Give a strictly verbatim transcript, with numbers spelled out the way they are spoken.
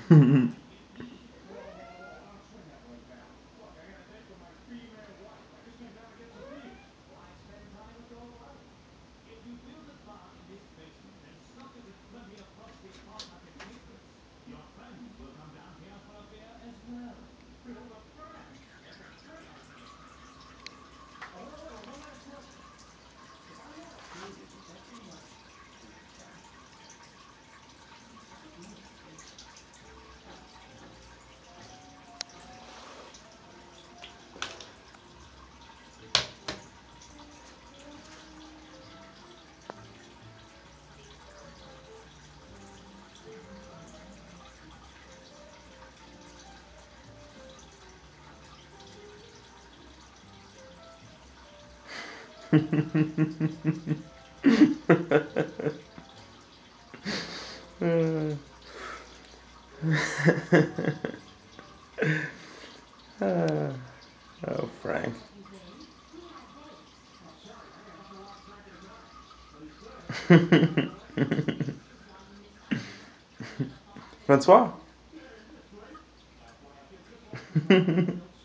Oh, I'll turn that right around. Look, I got a date with my female wife. I just came down to get some beers. Why spend time with your wife? If you build a bar in this basement and stock it with plenty of frosty farmmarket favorites, your friends will come down here for a beer as well. Build a band. That's a great idea. Oh, wait, wait, wait. One last question. If I had a baby that came up, would you tell me? Absolutely. Ah, oh, Frank. What happened, Dave? We had a date. Oh, sorry, honey. I must have lost track of the time. But he said he was going to come at eleven. Is one misunderstood? Another thought? Francois? Yeah, is this great? That's why I feel just like Francois. Built